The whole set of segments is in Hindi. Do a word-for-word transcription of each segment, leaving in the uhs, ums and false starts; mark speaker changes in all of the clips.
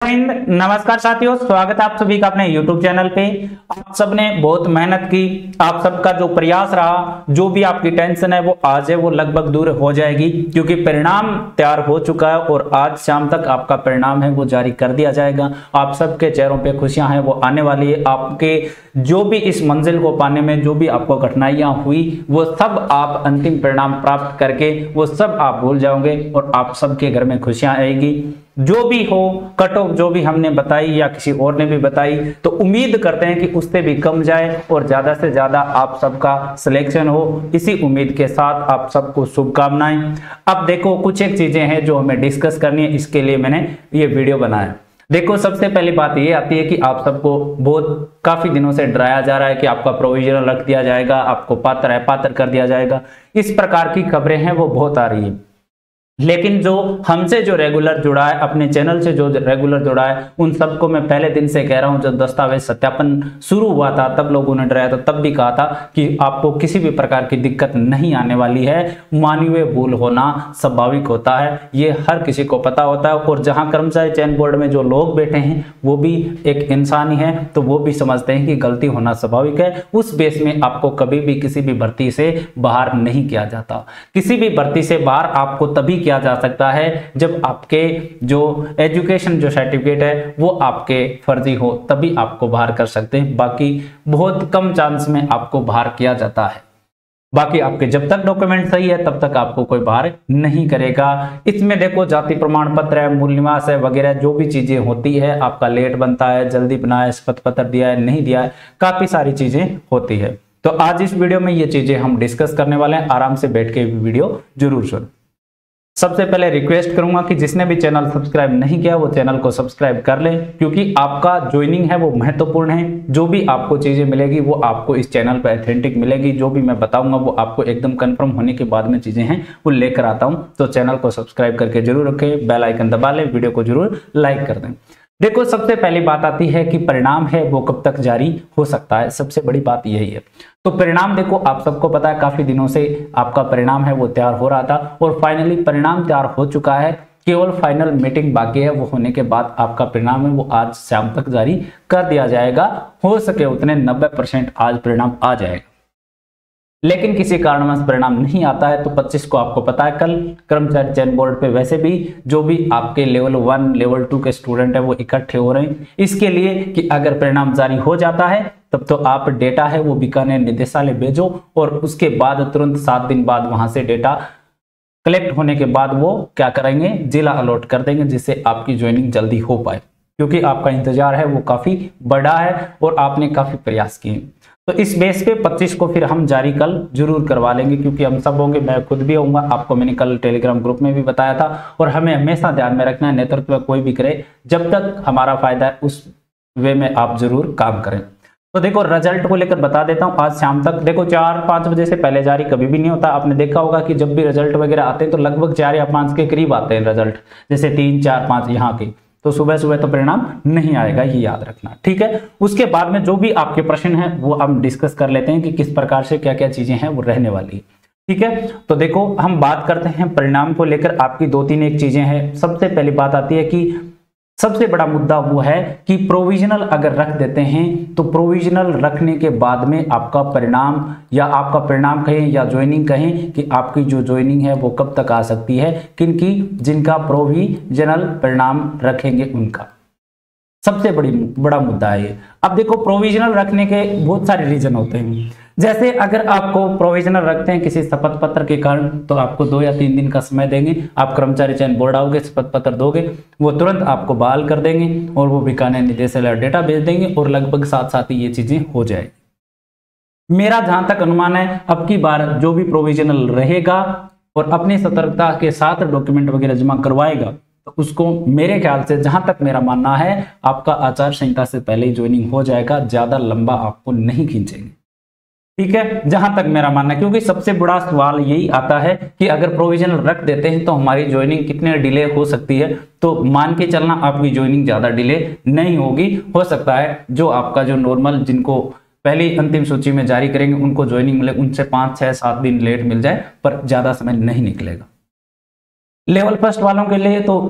Speaker 1: हिंद, नमस्कार साथियों, स्वागत है आप सभी का अपने यूट्यूब चैनल पे। आप सबने बहुत मेहनत की, आप सबका जो प्रयास रहा, जो भी आपकी टेंशन है वो आज है वो लगभग दूर हो जाएगी, क्योंकि परिणाम तैयार हो चुका है और आज शाम तक आपका परिणाम है वो जारी कर दिया जाएगा। आप सबके चेहरों पे खुशियां हैं वो आने वाली है। आपके जो भी इस मंजिल को पाने में जो भी आपको कठिनाइयां हुई वो सब आप अंतिम परिणाम प्राप्त करके वो सब आप भूल जाओगे और आप सबके घर में खुशियां आएगी। जो भी हो कट ऑफ जो भी हमने बताई या किसी और ने भी बताई, तो उम्मीद करते हैं कि उससे भी कम जाए और ज्यादा से ज्यादा आप सबका सिलेक्शन हो। इसी उम्मीद के साथ आप सबको शुभकामनाएं। अब देखो, कुछ एक चीजें हैं जो हमें डिस्कस करनी है, इसके लिए मैंने ये वीडियो बनाया। देखो, सबसे पहली बात ये आती है कि आप सबको बहुत काफी दिनों से डराया जा रहा है कि आपका प्रोविजनल रख दिया जाएगा, आपको पात्र है पात्र कर दिया जाएगा। इस प्रकार की खबरें हैं वो बहुत आ रही है, लेकिन जो हमसे जो रेगुलर जुड़ा है, अपने चैनल से जो रेगुलर जुड़ा है, उन सबको मैं पहले दिन से कह रहा हूं। जब दस्तावेज सत्यापन शुरू हुआ था तब लोगों ने डराया था, तब भी कहा था कि आपको किसी भी प्रकार की दिक्कत नहीं आने वाली है। मानवीय भूल होना स्वाभाविक होता है, ये हर किसी को पता होता है। और जहां कर्मचारी चयन बोर्ड में जो लोग बैठे हैं वो भी एक इंसान ही है, तो वो भी समझते हैं कि गलती होना स्वाभाविक है। उस बेस में आपको कभी भी किसी भी भर्ती से बाहर नहीं किया जाता। किसी भी भर्ती से बाहर आपको तभी किया जा सकता है जब आपके जो एजुकेशन जो सर्टिफिकेट है वो आपके फर्जी हो, तभी आपको बाहर कर सकते हैं। बाकी बहुत कम चांस में आपको बाहर किया जाता है। बाकी आपके जब तक डॉक्यूमेंट सही है तब तक आपको कोई बाहर नहीं करेगा। इसमें देखो, जाति प्रमाण पत्र है, मूल निवास है, वगैरह जो भी चीजें होती है, आपका लेट बनता है, जल्दी बना है, शपथ पत्र दिया है, नहीं दिया है, काफी सारी चीजें होती है। तो आज इस वीडियो में ये चीजें हम डिस्कस करने वाले हैं। आराम से बैठ के वीडियो जरूर सुन। सबसे पहले रिक्वेस्ट करूंगा कि जिसने भी चैनल सब्सक्राइब नहीं किया वो चैनल को सब्सक्राइब कर ले, क्योंकि आपका ज्वाइनिंग है वो महत्वपूर्ण है। जो भी आपको चीजें मिलेगी वो आपको इस चैनल पर ऑथेंटिक मिलेगी। जो भी मैं बताऊंगा वो आपको एकदम कंफर्म होने के बाद में चीजें हैं वो लेकर आता हूं। तो चैनल को सब्सक्राइब करके जरूर रखें, बेल आइकन दबा लें, वीडियो को जरूर लाइक कर दें। देखो, सबसे पहली बात आती है कि परिणाम है वो कब तक जारी हो सकता है। सबसे बड़ी बात यही है। तो परिणाम देखो, आप सबको पता है काफी दिनों से आपका परिणाम है वो तैयार हो रहा था और फाइनली परिणाम तैयार हो चुका है। केवल फाइनल मीटिंग बाकी है, वो होने के बाद आपका परिणाम है वो आज शाम तक जारी कर दिया जाएगा। हो सके उतने नब्बे परसेंट आज परिणाम आ जाएगा। लेकिन किसी कारणवश परिणाम नहीं आता है तो पच्चीस को आपको पता है कल कर्मचारी चयन बोर्ड पे वैसे भी जो भी आपके लेवल वन लेवल टू के स्टूडेंट है वो इकट्ठे हो रहे हैं, इसके लिए कि अगर परिणाम जारी हो जाता है तब तो आप डेटा है वो बीकानेर निदेशालय भेजो और उसके बाद तुरंत सात दिन बाद वहां से डेटा कलेक्ट होने के बाद वो क्या करेंगे, जिला अलॉट कर देंगे, जिससे आपकी ज्वाइनिंग जल्दी हो पाए। क्योंकि आपका इंतजार है वो काफी बड़ा है और आपने काफी प्रयास किए। तो इस बेस पे पच्चीस को फिर हम जारी कल जरूर करवा लेंगे, क्योंकि हम सब होंगे, मैं खुद भी होऊंगा। आपको मैंने कल टेलीग्राम ग्रुप में भी बताया था। और हमें हमेशा ध्यान में रखना है, नेतृत्व कोई भी करे, जब तक हमारा फायदा है उस वे में आप जरूर काम करें। तो देखो, रिजल्ट को लेकर बता देता हूं। आज शाम तक देखो, चार पांच बजे से पहले जारी कभी भी नहीं होता। आपने देखा होगा कि जब भी रिजल्ट वगैरह आते हैं तो लगभग चार या पांच के करीब आते हैं रिजल्ट, जैसे तीन चार पांच यहाँ के। तो सुबह सुबह तो परिणाम नहीं आएगा, ये याद रखना, ठीक है। उसके बाद में जो भी आपके प्रश्न हैं वो हम डिस्कस कर लेते हैं कि किस प्रकार से क्या क्या चीजें हैं वो रहने वाली है, ठीक है। तो देखो, हम बात करते हैं परिणाम को लेकर। आपकी दो तीन एक चीजें हैं। सबसे पहली बात आती है कि सबसे बड़ा मुद्दा वो है कि प्रोविजनल अगर रख देते हैं तो प्रोविजनल रखने के बाद में आपका परिणाम या आपका परिणाम कहें या ज्वाइनिंग कहें कि आपकी जो ज्वाइनिंग है वो कब तक आ सकती है, किनकी, जिनका प्रोविजनल परिणाम रखेंगे उनका। सबसे बड़ी बड़ा मुद्दा है ये। अब देखो, प्रोविजनल रखने के बहुत सारे रीजन होते हैं। जैसे अगर आपको प्रोविजनल रखते हैं किसी शपथ पत्र के कारण, तो आपको दो या तीन दिन का समय देंगे। आप कर्मचारी चयन बोर्ड आओगे, शपथ पत्र दोगे, वो तुरंत आपको बहाल कर देंगे और वो बीकानेर निदेशालय डेटा भेज देंगे और लगभग साथ साथ ही ये चीजें हो जाएगी। मेरा जहां तक अनुमान है, अब की बार जो भी प्रोविजनल रहेगा और अपनी सतर्कता के साथ डॉक्यूमेंट वगैरह जमा करवाएगा, तो उसको मेरे ख्याल से, जहां तक मेरा मानना है, आपका आचार संहिता से पहले ही ज्वाइनिंग हो जाएगा। ज्यादा लंबा आपको नहीं खींचेंगे, ठीक है, जहां तक मेरा मानना है। क्योंकि सबसे बड़ा सवाल यही आता है कि अगर प्रोविजनल रख देते हैं तो हमारी ज्वाइनिंग कितने डिले हो सकती है। तो मान के चलना आपकी ज्वाइनिंग ज्यादा डिले नहीं होगी। हो सकता है जो आपका जो नॉर्मल, जिनको पहली अंतिम सूची में जारी करेंगे उनको ज्वाइनिंग मिले, उनसे पांच छह सात दिन लेट मिल जाए, पर ज्यादा समय नहीं निकलेगा। लेवल फर्स्ट वालों के लिए तो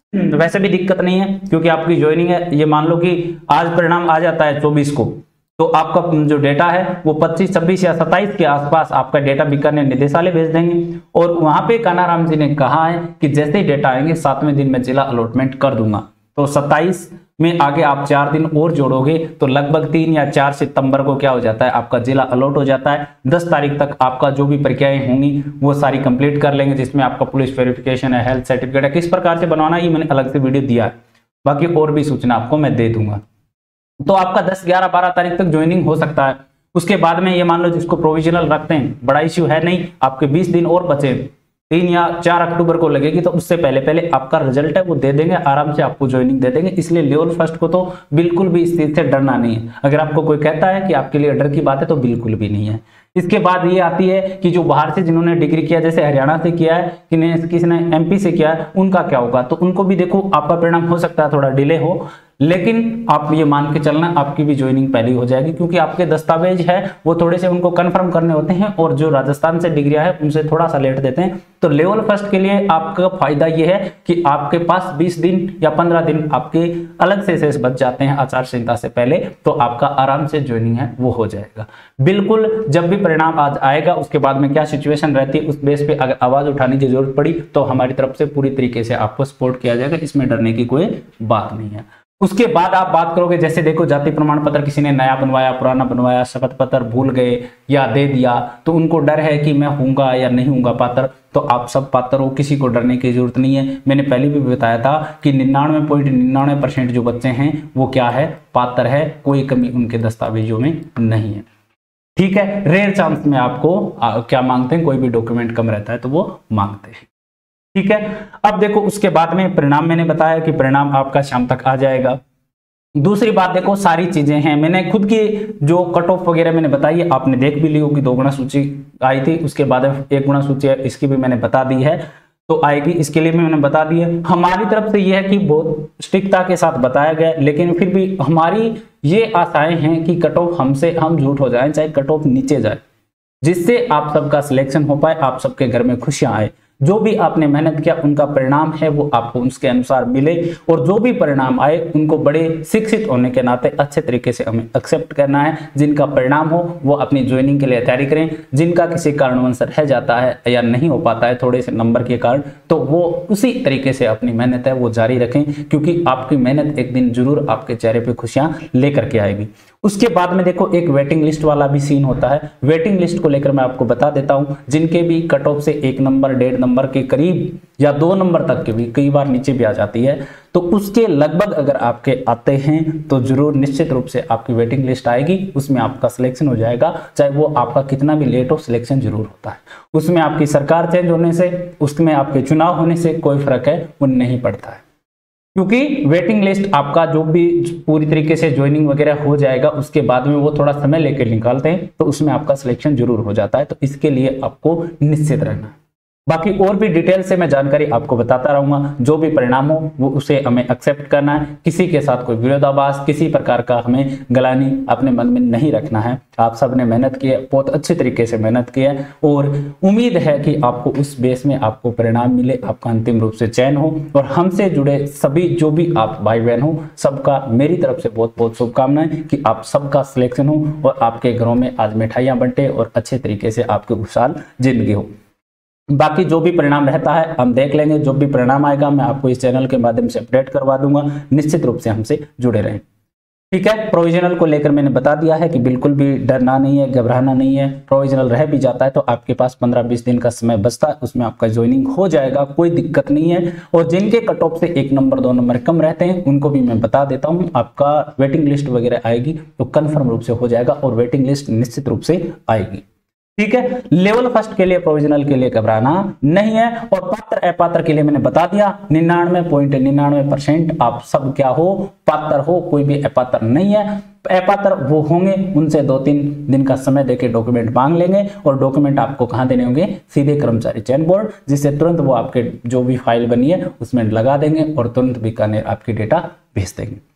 Speaker 1: वैसे भी दिक्कत नहीं है, क्योंकि आपकी ज्वाइनिंग है, ये मान लो कि आज परिणाम आ जाता है चौबीस को, तो आपका जो डेटा है वो पच्चीस छब्बीस या सत्ताईस के आसपास आपका डेटा बीकानेर निदेशालय भेज देंगे। और वहां पे कानाराम जी ने कहा है कि जैसे ही डेटा आएंगे सातवें दिन में जिला अलॉटमेंट कर दूंगा। तो सत्ताईस में आगे आप चार दिन और जोड़ोगे तो लगभग तीन या चार सितंबर को क्या हो जाता है, आपका जिला अलॉट हो जाता है। दस तारीख तक आपका जो भी प्रक्रियाएं होंगी वो सारी कंप्लीट कर लेंगे, जिसमें आपका पुलिस वेरिफिकेशन है, हेल्थ सर्टिफिकेट है, किस प्रकार से बनवाना है ये मैंने अलग से वीडियो दिया है, बाकी और भी सूचना आपको मैं दे दूंगा। तो आपका दस ग्यारह बारह तारीख तक ज्वाइनिंग हो सकता है। उसके बाद में ये मान लो जिसको प्रोविजनल रखते हैं, बड़ा इश्यू है नहीं, आपके बीस दिन और बचे, तीन या चार अक्टूबर को लगेगी, तो उससे पहले पहले आपका रिजल्ट है वो दे देंगे, आराम से आपको ज्वाइनिंग दे देंगे। इसलिए लेवल फर्स्ट को तो बिल्कुल भी इस चीज से डरना नहीं है। अगर आपको कोई कहता है कि आपके लिए डर की बात है तो बिल्कुल भी नहीं है। इसके बाद ये आती है कि जो बाहर से जिन्होंने डिग्री किया, जैसे हरियाणा से किया है, कि किसी ने एमपी से किया है, उनका क्या होगा। तो उनको भी देखो आपका परिणाम हो सकता है थोड़ा डिले हो, लेकिन आप ये मान के चलना आपकी भी ज्वाइनिंग पहले हो जाएगी, क्योंकि आपके दस्तावेज है वो थोड़े से उनको कंफर्म करने होते हैं, और जो राजस्थान से डिग्रियां है उनसे थोड़ा सा लेट देते हैं। तो लेवल फर्स्ट के लिए आपका फायदा ये है कि आपके पास बीस दिन या पंद्रह दिन आपके अलग से शेष बच जाते हैं आचार संहिता से पहले, तो आपका आराम से ज्वाइनिंग है वो हो जाएगा। बिल्कुल जब भी परिणाम आज आएगा उसके बाद में क्या सिचुएशन रहती है उस बेस पे अगर आवाज उठाने की जरूरत पड़ी तो हमारी तरफ से पूरी तरीके से आपको सपोर्ट किया जाएगा, इसमें डरने की कोई बात नहीं है। उसके बाद आप बात करोगे, जैसे देखो जाति प्रमाण पत्र किसी ने नया बनवाया, पुराना बनवाया, शपथ पत्र भूल गए या दे दिया, तो उनको डर है कि मैं हूंगा या नहीं हूंगा पात्र। तो आप सब पात्र हो, किसी को डरने की जरूरत नहीं है। मैंने पहले भी बताया था कि निन्यानवे पॉइंट निन्यानवे परसेंट जो बच्चे हैं वो क्या है, पात्र है, कोई कमी उनके दस्तावेजों में नहीं है। ठीक है, रेयर चांस में आपको आ, क्या मांगते हैं, कोई भी डॉक्यूमेंट कम रहता है तो वो मांगते हैं। ठीक है, अब देखो उसके बाद में परिणाम मैंने बताया कि परिणाम आपका शाम तक आ जाएगा। दूसरी बात देखो, सारी चीजें हैं, मैंने खुद की जो कट ऑफ वगैरह मैंने बताई है, आपने देख भी ली होगी। दो गुना सूची आई थी, उसके बाद एक गुना सूची है, इसकी भी मैंने बता दी है, तो आएगी, इसके लिए भी मैंने बता दी है। हमारी तरफ से यह है कि बहुत स्ट्रिक्टता के साथ बताया गया, लेकिन फिर भी हमारी ये आशाएं हैं कि कट ऑफ हमसे हम झूठ हो जाए, चाहे कट ऑफ नीचे जाए, जिससे आप सबका सिलेक्शन हो पाए, आप सबके घर में खुशियां आए। जो भी आपने मेहनत किया उनका परिणाम है वो आपको उसके अनुसार मिले, और जो भी परिणाम आए उनको बड़े शिक्षित होने के नाते अच्छे तरीके से हमें एक्सेप्ट करना है। जिनका परिणाम हो वो अपनी ज्वाइनिंग के लिए तैयारी करें, जिनका किसी कारणवश रह जाता है या नहीं हो पाता है थोड़े से नंबर के कारण, तो वो उसी तरीके से अपनी मेहनत है वो जारी रखें, क्योंकि आपकी मेहनत एक दिन जरूर आपके चेहरे पे खुशियां लेकर के आएगी। उसके बाद में देखो एक वेटिंग लिस्ट वाला भी सीन होता है। वेटिंग लिस्ट को लेकर मैं आपको बता देता हूं, जिनके भी कट ऑफ से एक नंबर डेढ़ नंबर के करीब या दो नंबर तक के भी कई बार नीचे भी आ जाती है, तो उसके लगभग अगर आपके आते हैं तो जरूर निश्चित रूप से आपकी वेटिंग लिस्ट आएगी, उसमें आपका सिलेक्शन हो जाएगा। चाहे वो आपका कितना भी लेट हो, सिलेक्शन जरूर होता है। उसमें आपकी सरकार चेंज होने से, उसमें आपके चुनाव होने से कोई फर्क है वो नहीं पड़ता है, क्योंकि वेटिंग लिस्ट आपका जो भी पूरी तरीके से ज्वाइनिंग वगैरह हो जाएगा उसके बाद में वो थोड़ा समय लेकर निकालते हैं, तो उसमें आपका सिलेक्शन जरूर हो जाता है। तो इसके लिए आपको निश्चित रहना है। बाकी और भी डिटेल से मैं जानकारी आपको बताता रहूंगा। जो भी परिणाम हो वो उसे हमें एक्सेप्ट करना है, किसी के साथ कोई विरोधाभास, किसी प्रकार का हमें गलानी अपने मन में नहीं रखना है। आप सब ने मेहनत की है, बहुत अच्छे तरीके से मेहनत की है, और उम्मीद है कि आपको उस बेस में आपको परिणाम मिले, आपका अंतिम रूप से चयन हो। और हमसे जुड़े सभी जो भी आप भाई बहन हो, सबका मेरी तरफ से बहुत बहुत शुभकामनाएं कि आप सबका सिलेक्शन हो और आपके घरों में आज मिठाइयां बंटे और अच्छे तरीके से आपकी खुशहाल जिंदगी हो। बाकी जो भी परिणाम रहता है हम देख लेंगे, जो भी परिणाम आएगा मैं आपको इस चैनल के माध्यम से अपडेट करवा दूंगा। निश्चित रूप से हमसे जुड़े रहें। ठीक है, प्रोविजनल को लेकर मैंने बता दिया है कि बिल्कुल भी डरना नहीं है, घबराना नहीं है। प्रोविजनल रह भी जाता है तो आपके पास पंद्रह बीस दिन का समय बचता है, उसमें आपका ज्वाइनिंग हो जाएगा, कोई दिक्कत नहीं है। और जिनके कट ऑफ से एक नंबर दो नंबर कम रहते हैं उनको भी मैं बता देता हूँ, आपका वेटिंग लिस्ट वगैरह आएगी तो कन्फर्म रूप से हो जाएगा, और वेटिंग लिस्ट निश्चित रूप से आएगी। ठीक है, लेवल फर्स्ट के लिए प्रोविजनल के लिए घबराना नहीं है। और पात्र अपात्र के लिए मैंने बता दिया, निन्यानवे पॉइंट निन्यानवे परसेंट आप सब क्या हो, पात्र हो, कोई भी अपात्र नहीं है। अपात्र वो होंगे, उनसे दो तीन दिन का समय देके डॉक्यूमेंट मांग लेंगे, और डॉक्यूमेंट आपको कहां देने होंगे, सीधे कर्मचारी चयन बोर्ड, जिससे तुरंत वो आपके जो भी फाइल बनी है उसमें लगा देंगे और तुरंत बीकानेर आपकी डेटा भेज देंगे।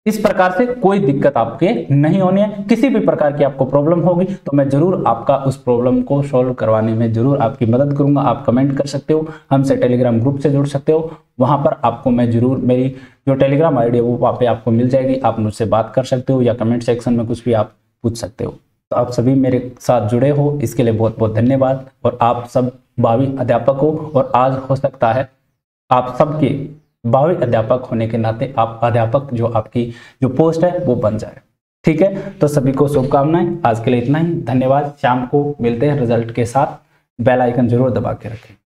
Speaker 1: इस प्रकार से कोई दिक्कत आपके नहीं होनी है। किसी भी प्रकार की आपको प्रॉब्लम होगी तो मैं जरूर आपका उस प्रॉब्लम को सॉल्व करवाने में जरूर आपकी मदद करूंगा। आप कमेंट कर सकते हो, हमसे टेलीग्राम ग्रुप से जुड़ सकते हो, वहां पर आपको मैं जरूर, मेरी जो टेलीग्राम आईडी है वो वहां पे आपको मिल जाएगी, आप मुझसे बात कर सकते हो या कमेंट सेक्शन में कुछ भी आप पूछ सकते हो। तो आप सभी मेरे साथ जुड़े हो इसके लिए बहुत बहुत धन्यवाद। और आप सब भावी अध्यापक हो और आज हो सकता है आप सबके भावी अध्यापक होने के नाते आप अध्यापक जो आपकी जो पोस्ट है वो बन जाए। ठीक है, तो सभी को शुभकामनाएं। आज के लिए इतना ही, धन्यवाद। शाम को मिलते हैं रिजल्ट के साथ। बेल आइकन जरूर दबा के रखें।